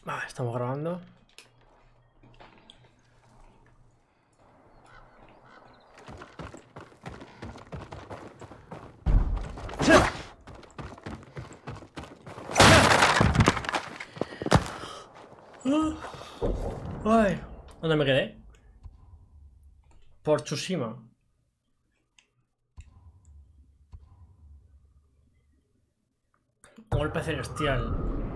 Estamos grabando. Ay, ¿dónde me quedé? Por Tsushima. Golpe celestial.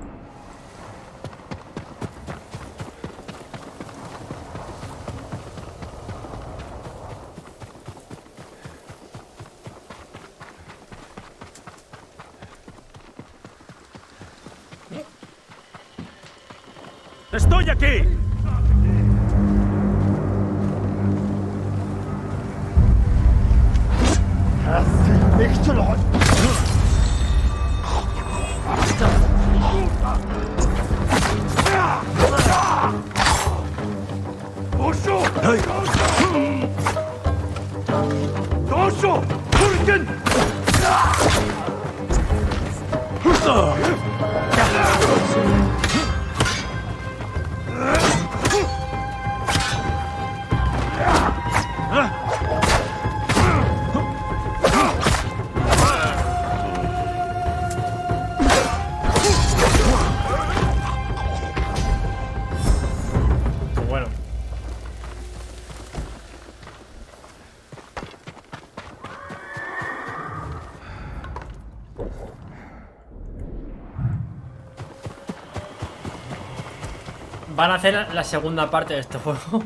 ¡Estoy aquí! Bueno. Van a hacer la segunda parte de este juego.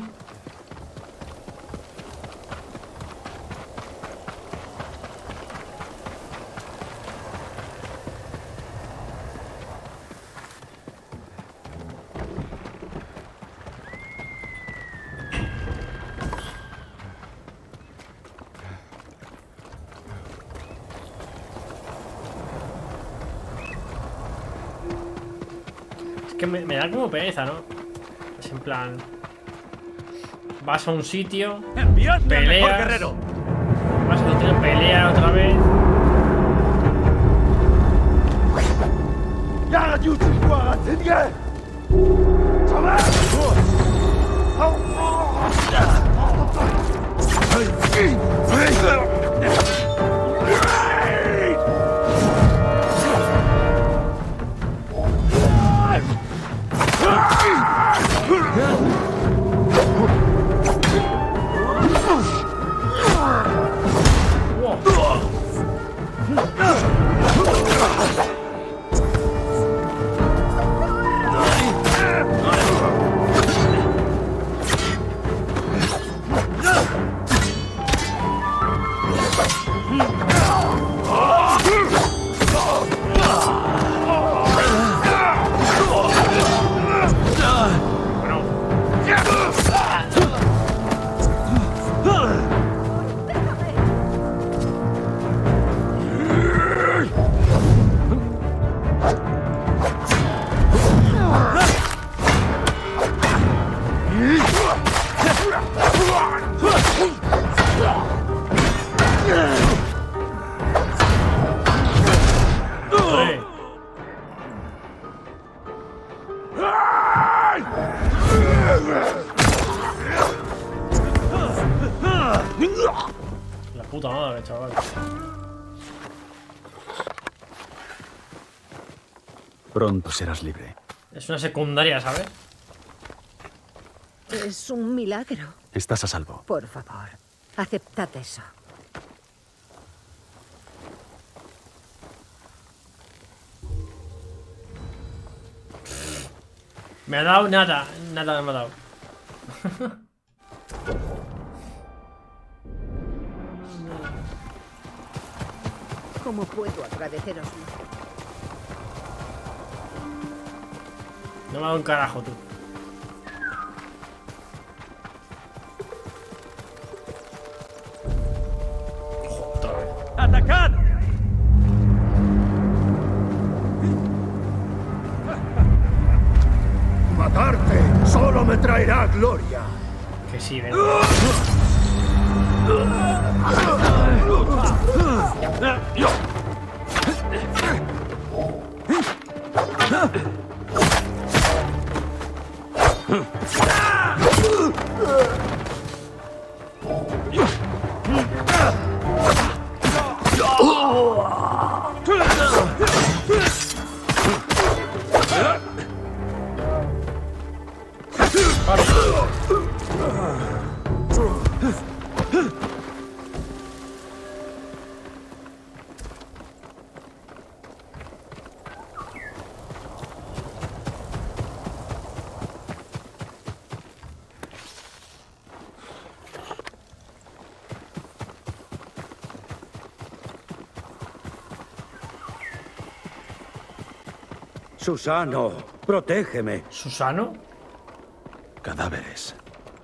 Es que me da como pereza, ¿no? Es en plan... Vas a un sitio, ¡Enviadme al mejor peleas, guerrero! vas a un sitio, peleas otra vez. La puta madre, chaval. Pronto serás libre. Es una secundaria, ¿sabes? Es un milagro. Estás a salvo. Por favor, aceptad eso. Me ha dado nada. Nada me ha dado. ¿Cómo puedo agradeceros? No me ha dado un carajo, tú. Otra vez. ¡Atacad! Matarte solo me traerá gloria. Que sí, ven. Susano, protégeme. ¿Susano? Cadáveres.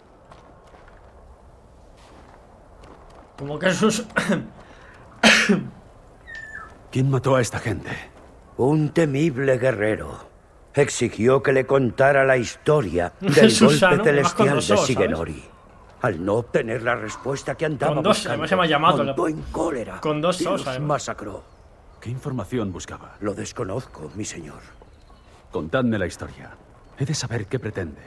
¿Cómo que sus...? ¿Quién mató a esta gente? Un temible guerrero. Exigió que le contara la historia del Susano, golpe además con celestial dos de os, Shigenori. Al no obtener la respuesta que andaba Con dos, buscando, además se llama Yamato, montó en cólera con dos y os, los además. masacró. ¿Qué información buscaba? Lo desconozco, mi señor. Contadme la historia. He de saber qué pretende.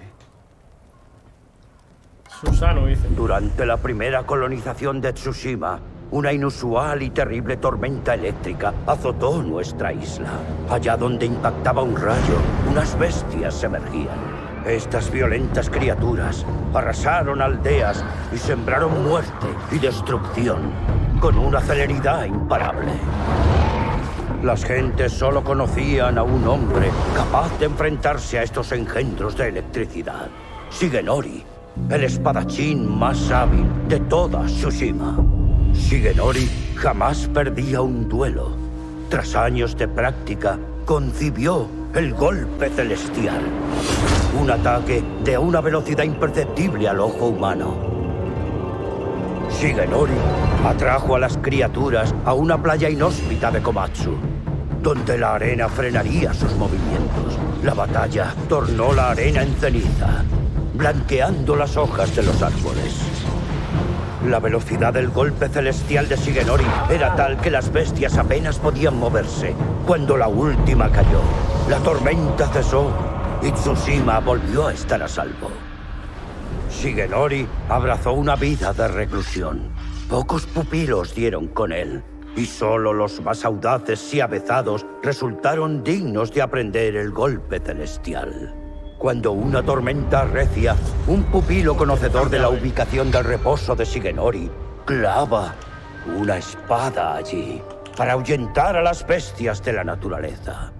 Susano, dice. Durante la primera colonización de Tsushima, una inusual y terrible tormenta eléctrica azotó nuestra isla. Allá donde impactaba un rayo, unas bestias emergían. Estas violentas criaturas arrasaron aldeas y sembraron muerte y destrucción con una celeridad imparable. Las gentes solo conocían a un hombre capaz de enfrentarse a estos engendros de electricidad. Shigenori, el espadachín más hábil de toda Tsushima. Shigenori jamás perdía un duelo. Tras años de práctica, concibió el golpe celestial. Un ataque de una velocidad imperceptible al ojo humano. Shigenori atrajo a las criaturas a una playa inhóspita de Komatsu, donde la arena frenaría sus movimientos. La batalla tornó la arena en ceniza, blanqueando las hojas de los árboles. La velocidad del golpe celestial de Shigenori era tal que las bestias apenas podían moverse. Cuando la última cayó, la tormenta cesó y Tsushima volvió a estar a salvo. Shigenori abrazó una vida de reclusión. Pocos pupilos dieron con él, y solo los más audaces y avezados resultaron dignos de aprender el golpe celestial. Cuando una tormenta arrecia, un pupilo conocedor de la ubicación del reposo de Shigenori clava una espada allí para ahuyentar a las bestias de la naturaleza.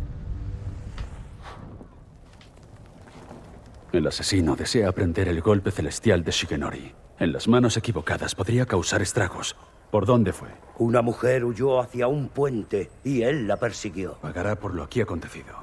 El asesino desea aprender el golpe celestial de Shigenori. En las manos equivocadas podría causar estragos. ¿Por dónde fue? Una mujer huyó hacia un puente y él la persiguió. Pagará por lo aquí acontecido.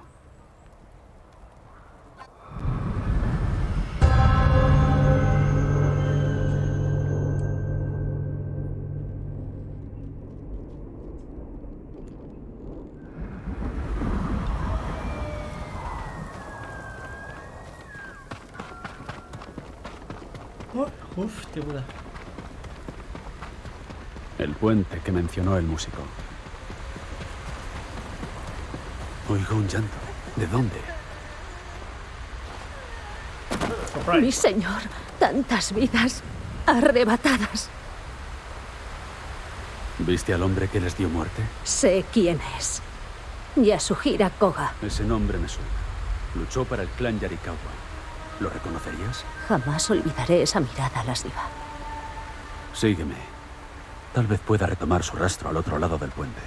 Uf, qué puta. El puente que mencionó el músico. Oigo un llanto. ¿De dónde? Surprise. Mi señor, tantas vidas arrebatadas. ¿Viste al hombre que les dio muerte? Sé quién es. Yasuhira Koga. Ese nombre me suena. Luchó para el clan Yarikawa. ¿Lo reconocerías? Jamás olvidaré esa mirada lasciva. Sígueme. Tal vez pueda retomar su rastro al otro lado del puente.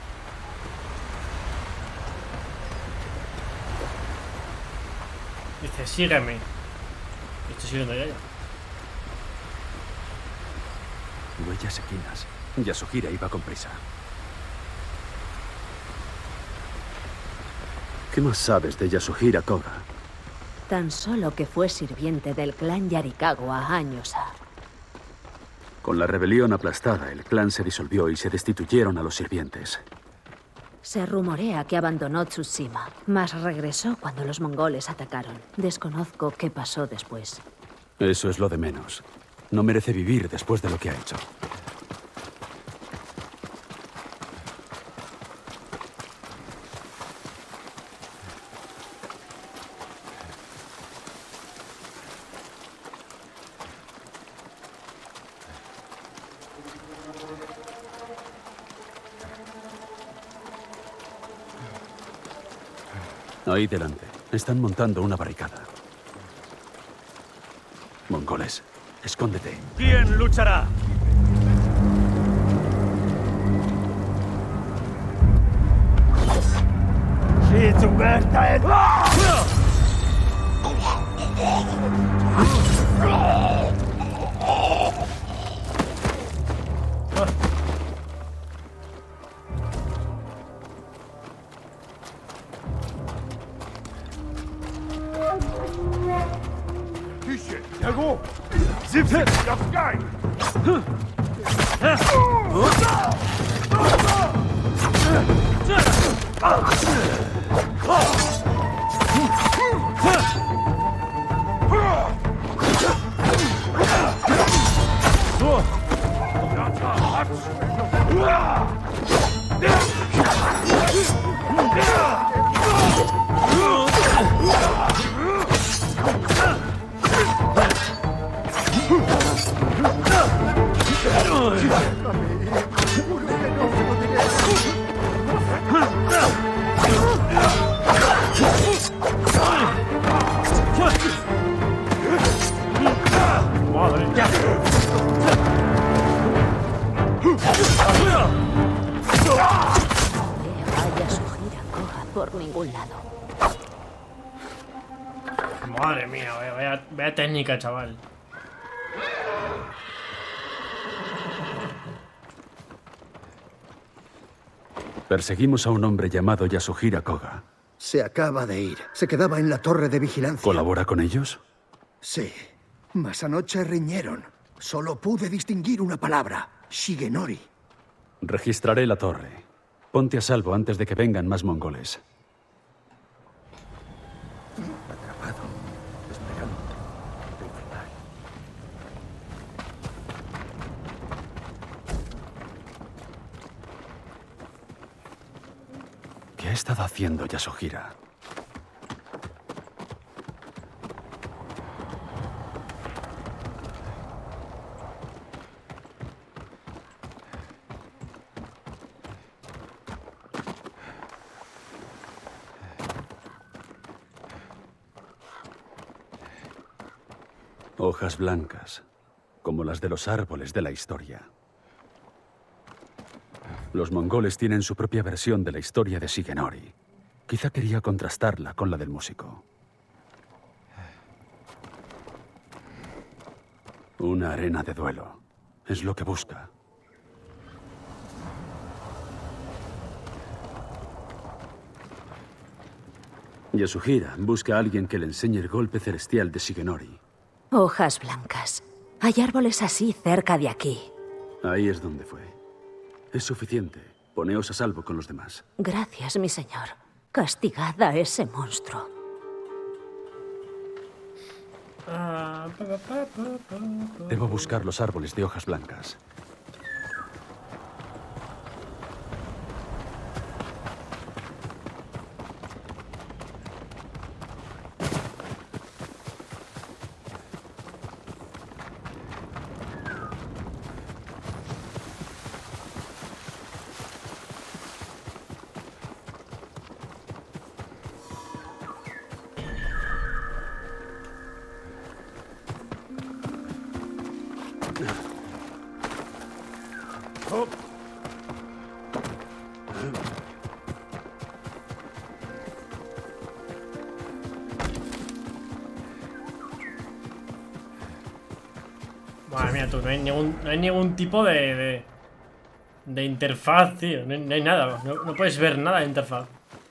Dice, sígueme. Estoy siguiendo ya. Huellas equinas. Yasuhira iba con prisa. ¿Qué más sabes de Yasuhira Koga? Tan solo que fue sirviente del clan Yarikawa años ha. Con la rebelión aplastada, el clan se disolvió y se destituyeron a los sirvientes. Se rumorea que abandonó Tsushima, mas regresó cuando los mongoles atacaron. Desconozco qué pasó después. Eso es lo de menos. No merece vivir después de lo que ha hecho. Ahí delante. Están montando una barricada. Mongoles, escóndete. ¿Quién luchará? Por ningún lado. Madre mía, vaya técnica, chaval. Perseguimos a un hombre llamado Yasuhira Koga. Se acaba de ir. Se quedaba en la torre de vigilancia. ¿Colabora con ellos? Sí. Mas anoche riñeron. Solo pude distinguir una palabra. Shigenori. Registraré la torre. Ponte a salvo antes de que vengan más mongoles. Atrapado. Esperando. El final. ¿Qué ha estado haciendo Yasuhira? Hojas blancas, como las de los árboles de la historia. Los mongoles tienen su propia versión de la historia de Shigenori. Quizá quería contrastarla con la del músico. Una arena de duelo. Es lo que busca. Yasuhira busca a alguien que le enseñe el golpe celestial de Shigenori. Hojas blancas. Hay árboles así cerca de aquí. Ahí es donde fue. Es suficiente. Poneos a salvo con los demás. Gracias, mi señor. Castigad a ese monstruo. Debo buscar los árboles de hojas blancas. Madre mía, tú, no hay ningún tipo de interfaz, tío. No hay nada. No puedes ver nada de interfaz.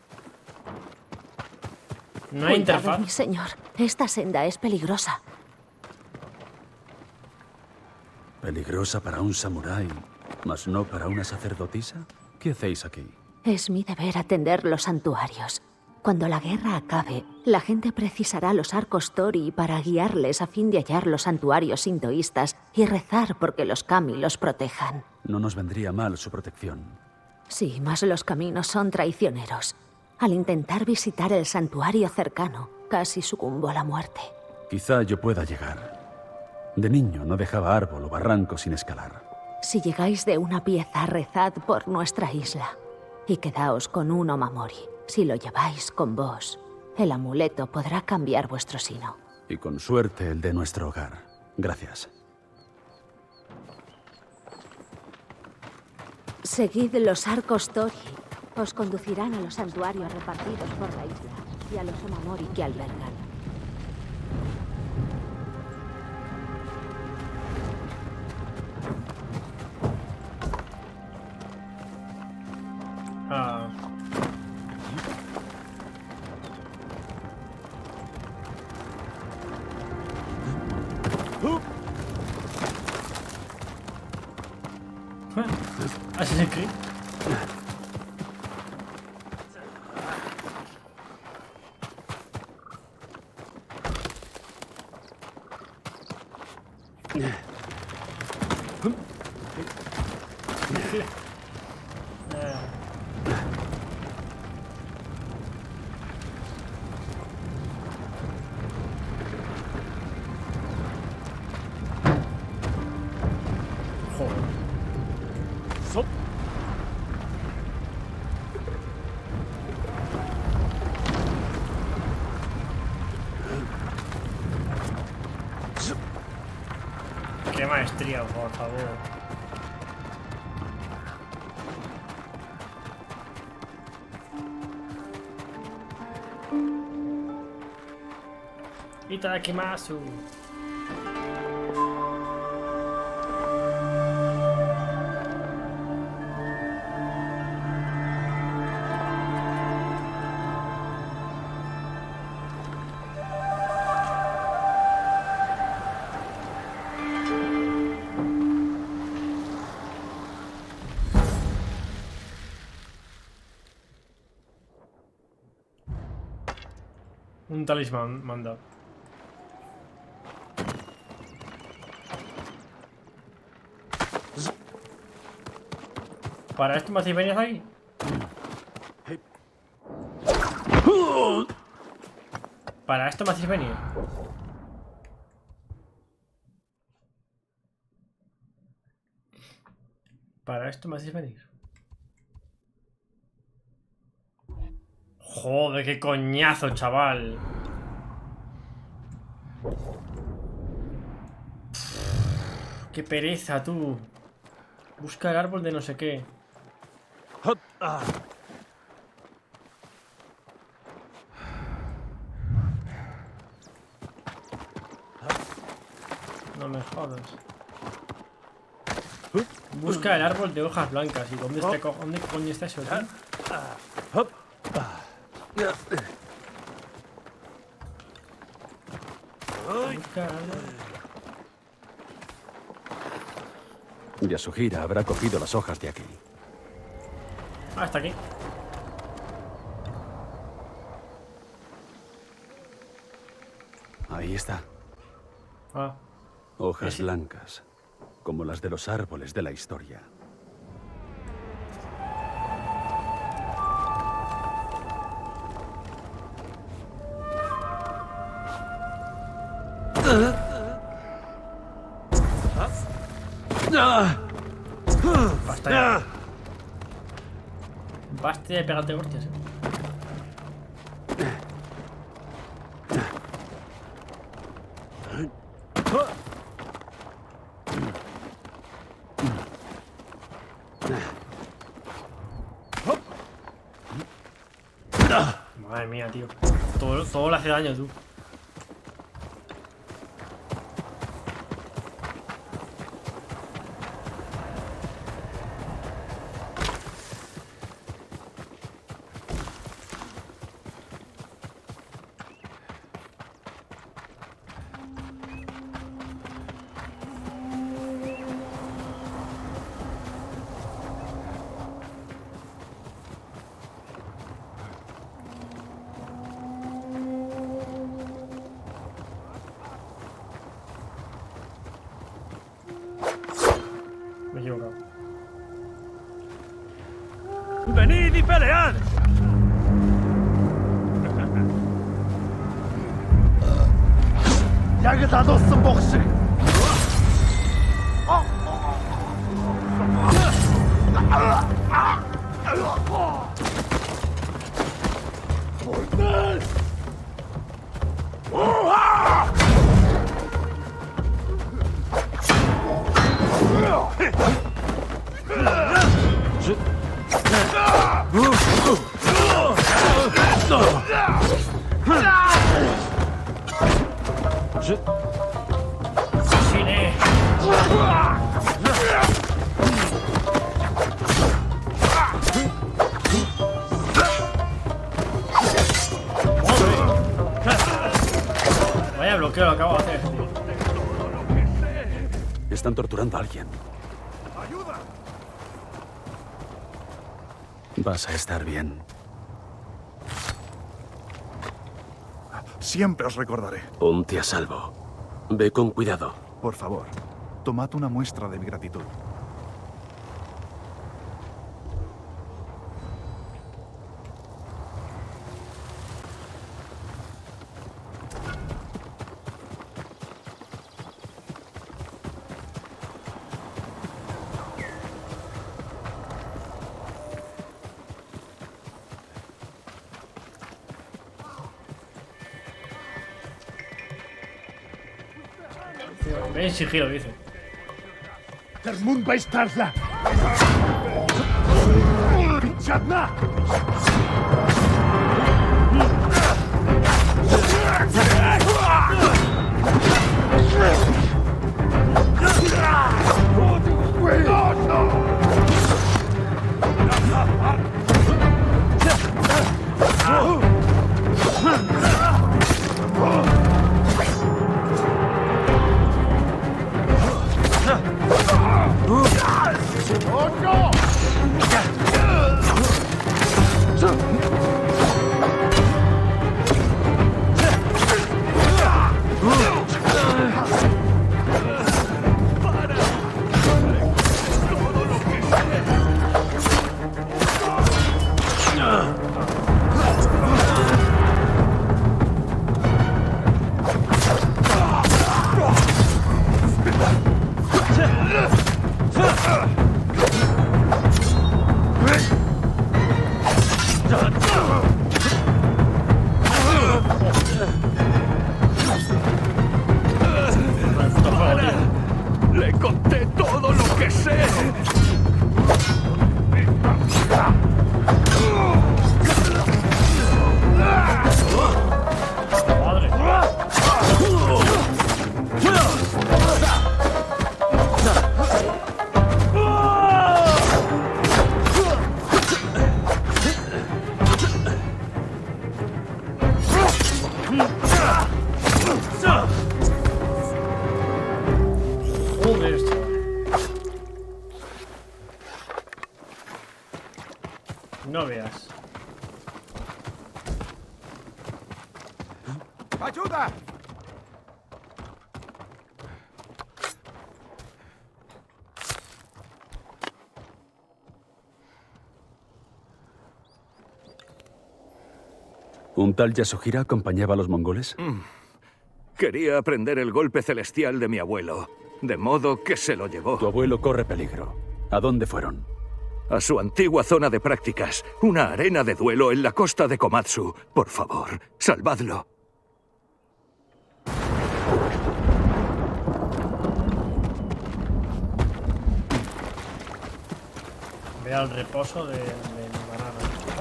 No hay Cuidado, interfaz. mi señor. Esta senda es peligrosa. ¿Peligrosa para un samurái, mas no para una sacerdotisa? ¿Qué hacéis aquí? Es mi deber atender los santuarios. Cuando la guerra acabe, la gente precisará los arcos Tori para guiarles a fin de hallar los santuarios sintoístas y rezar porque los kami los protejan. No nos vendría mal su protección. Sí, mas los caminos son traicioneros. Al intentar visitar el santuario cercano, casi sucumbo a la muerte. Quizá yo pueda llegar. De niño no dejaba árbol o barranco sin escalar. Si llegáis de una pieza, rezad por nuestra isla. Y quedaos con un Omamori. Si lo lleváis con vos, El amuleto podrá cambiar vuestro sino. Y con suerte el de nuestro hogar. Gracias. Seguid los arcos Tori. Os conducirán a los santuarios repartidos por la isla y a los Omamori que albergan. Ah. Assassin's Creed. Qué maestría, por favor. Itadakimasu. Un talismán manda. ¿Para esto me hacéis venir ahí? ¿Para esto me hacéis venir? ¿Para esto me hacéis venir? Joder, qué coñazo, chaval. Qué pereza, tú. Busca el árbol de no sé qué. No me jodas. Busca el árbol de hojas blancas. ¿Y dónde coño está eso, tío? Busca el árbol. Yasuhira habrá cogido las hojas de aquí. Ah, está aquí. Ahí está. Ah. Hojas blancas, como las de los árboles de la historia. Basta ya. Basta de pegarte hostias, Madre mía, tío. Todo le hace daño, tú. Me he equivocado. ¡Venid y pelead! Cine. Vaya bloqueo lo acabo de hacer, tío. Están torturando a alguien. Vas a estar bien. Siempre os recordaré. Ponte a salvo. Ve con cuidado. Por favor, tomad una muestra de mi gratitud. Ven sigilo, dice. Le conté todo lo que sé. Joder, chaval. No veas. ¡Ayuda! ¿Un tal Yasuhira acompañaba a los mongoles? Quería aprender el golpe celestial de mi abuelo, de modo que se lo llevó. Tu abuelo corre peligro. ¿A dónde fueron? A su antigua zona de prácticas, una arena de duelo en la costa de Komatsu. Por favor, salvadlo. Ve al reposo de banana.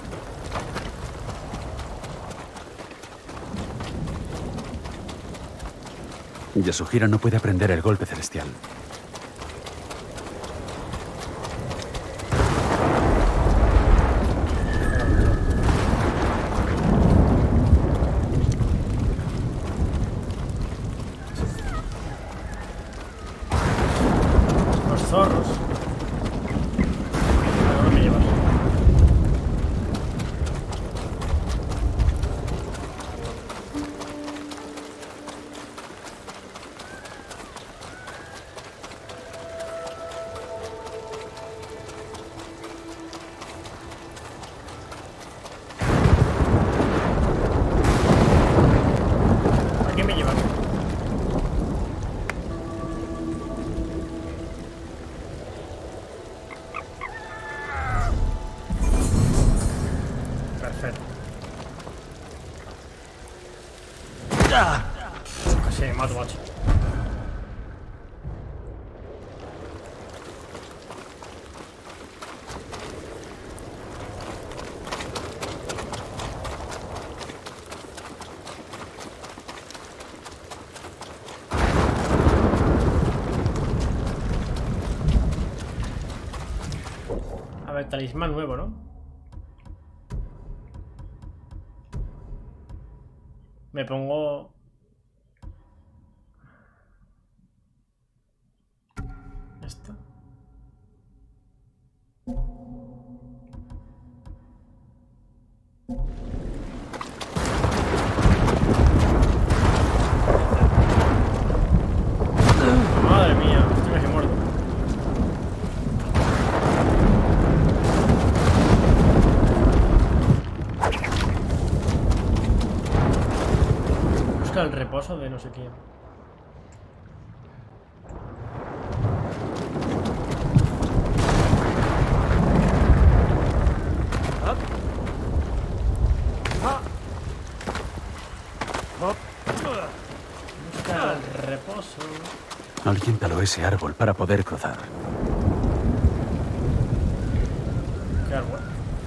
Yasuhira no puede aprender el golpe celestial. Los zorros. ¿A dónde me llevas? ¿A qué me llevas? Perfecto. Casi me mato, macho. Vale, talismán nuevo, ¿no? Me pongo... Esto. Madre mía, estoy casi muerto. Busca el reposo de no sé quién. Busca el reposo. Alguien taló ese árbol para poder cruzar. ¿Qué árbol?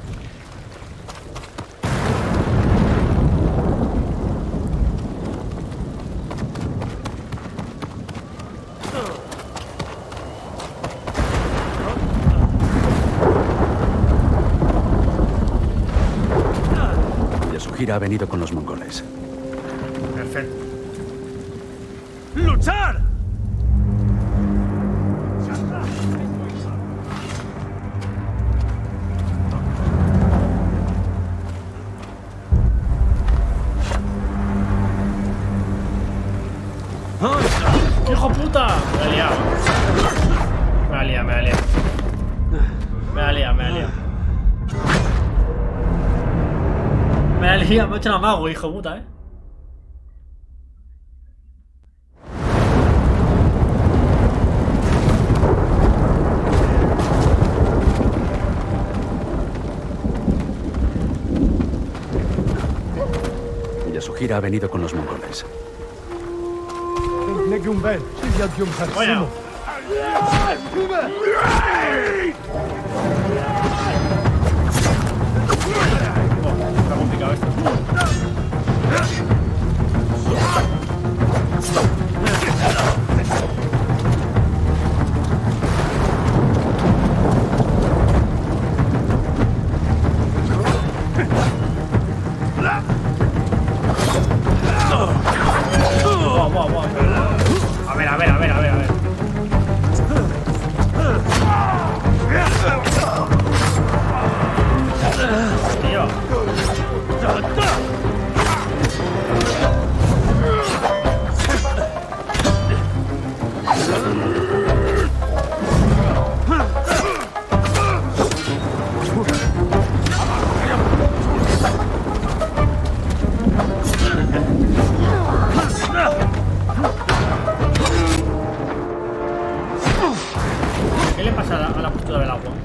Yasuhira ha venido con los mongoles. Perfecto. ¡Luchar! ¡Hijo puta! Me ha liado. Me ha liado, me ha liado. Me ha liado, me ha liado. Me ha liado, me ha hecho la mago, hijo puta, Yasuhira ha venido con los mongoles. Vaya. Está complicado esto. A ver, a ver, a ver, a ver, a ver. Tío. ¿Qué le pasa a la postura del agua?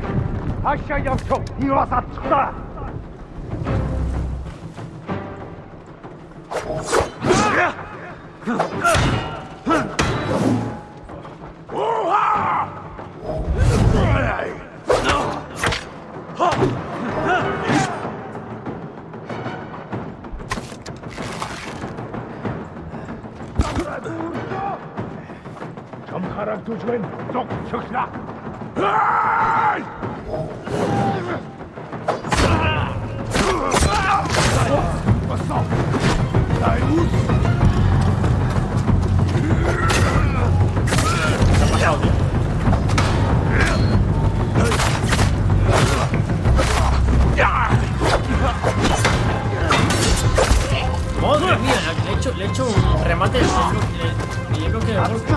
¿Qué ha pasado, tío? Madre mía, le he hecho un remate y le bloqueo de golpe.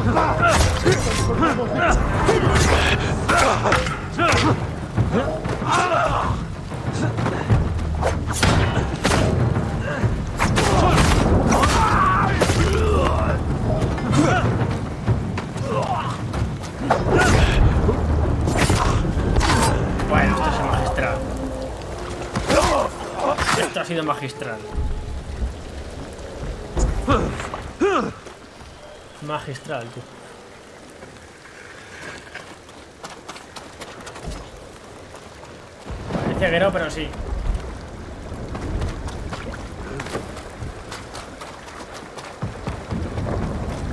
Bueno, esto es magistral. Esto ha sido magistral. Magistral, tío. Parece que no, pero sí.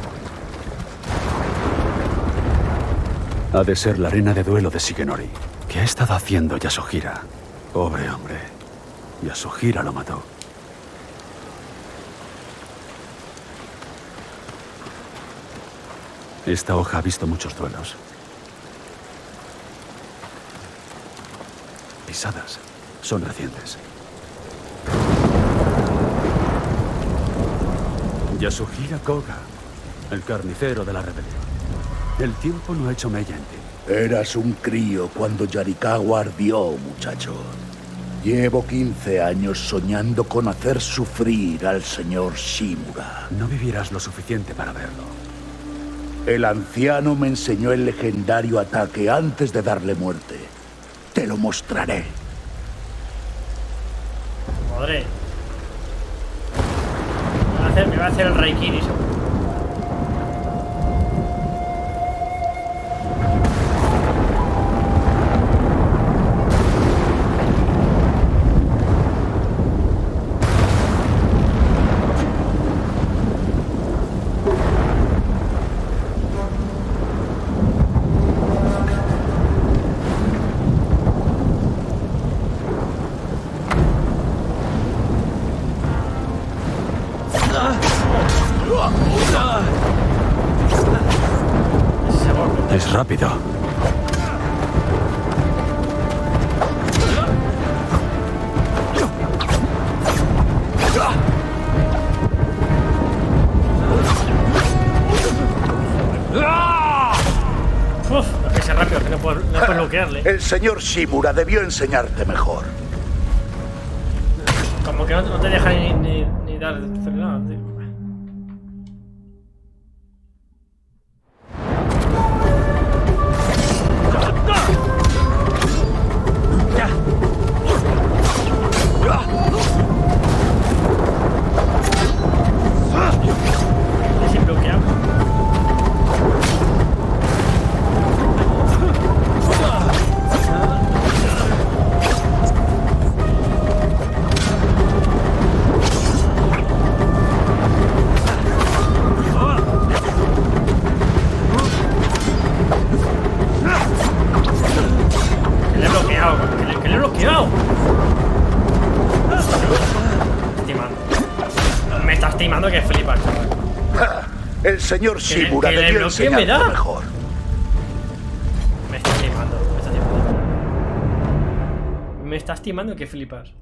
Ha de ser la arena de duelo de Shigenori. ¿Qué ha estado haciendo Yasuhira? Pobre hombre. Yasuhira lo mató. Esta hoja ha visto muchos duelos. Pisadas. Son recientes. Yasuhira Koga, el carnicero de la rebelión. El tiempo no ha hecho mella en ti. Eras un crío cuando Yarikawa ardió, muchacho. Llevo 15 años soñando con hacer sufrir al señor Shimura. No vivirás lo suficiente para verlo. El anciano me enseñó el legendario ataque antes de darle muerte. Te lo mostraré. Madre. Me va a hacer el Raikiri. Es rápido. Uf, es rápido, que no puedo bloquearle. El señor Shimura debió enseñarte mejor. Como que no te deja ni dar frenada, tío. El señor Shimura debió enseñarte mejor. Me estás timando, me estás timando que flipas.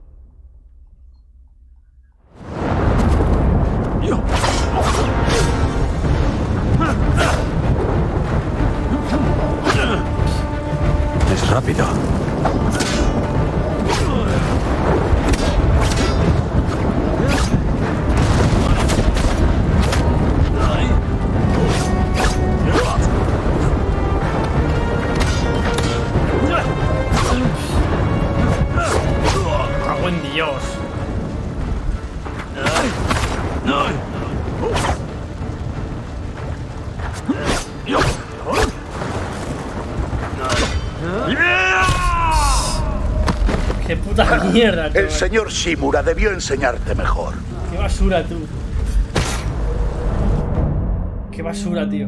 Es rápido. Dios. ¡Qué puta mierda! El señor Shimura debió enseñarte mejor. ¡Qué basura, tú! ¡Qué basura, tío!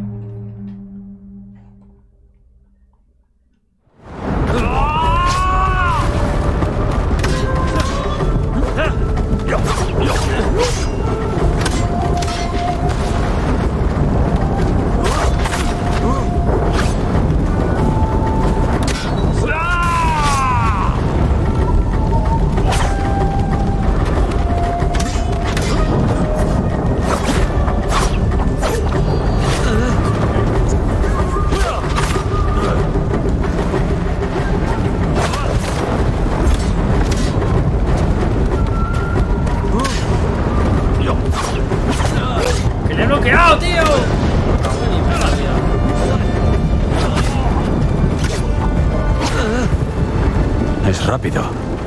Es rápido.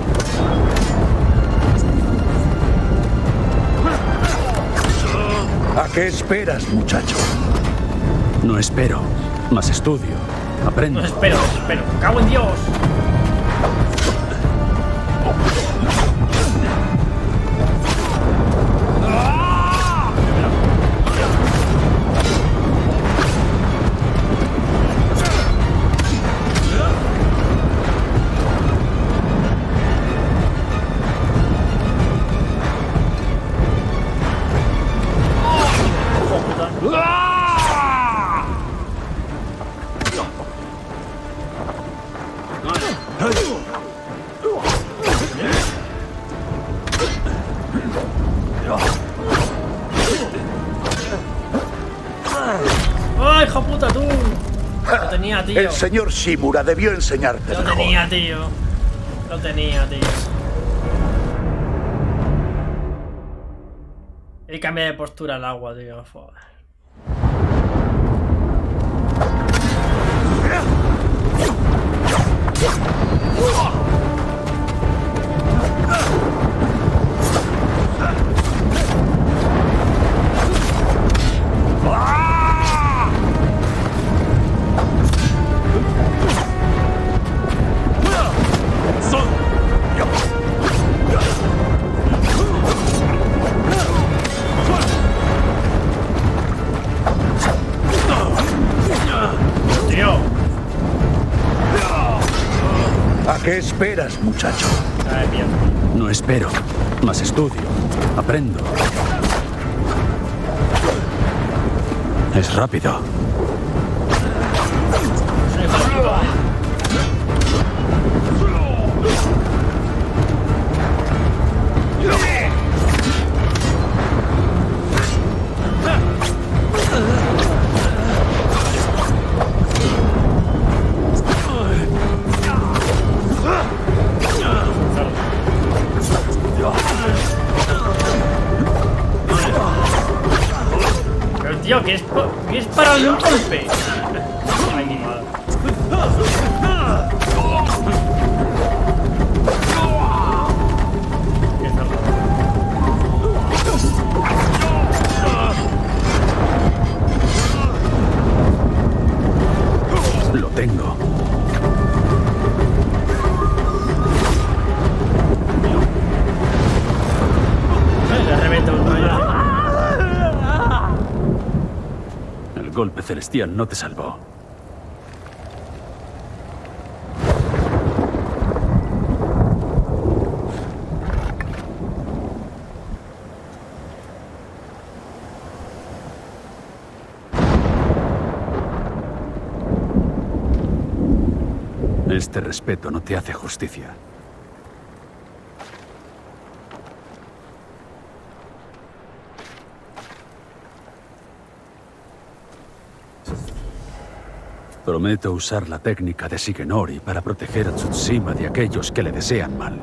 ¿A qué esperas, muchacho? No espero, más estudio. Aprendo. No espero. ¡Cago en Dios! ¡Ay, hijo puta, tú! Lo tenía, tío. El señor Shimura debió enseñarte Lo mejor. tenía, tío. Lo tenía, tío. Y cambia de postura el agua, tío. Joder. Tío. ¿A qué esperas, muchacho? Ay, mierda. No espero, mas estudio, aprendo. Es rápido. Soy jodido, Pero tío, que es para un golpe. Ay, mi madre. Qué cerrado. Lo tengo. Ay, le reventa un rayo. El golpe celestial no te salvó. Este respeto no te hace justicia. Prometo usar la técnica de Shigenori para proteger a Tsushima de aquellos que le desean mal.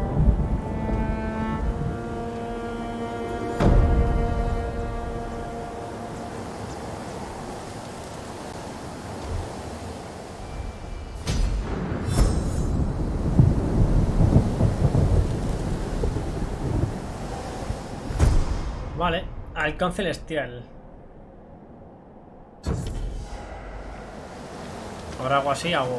Vale, halcón celestial. Ahora hago así, hago...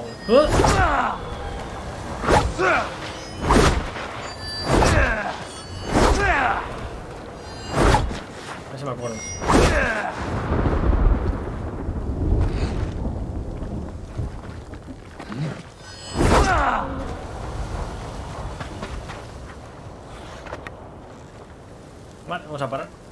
No se me acuerdo. Vale, vamos a parar.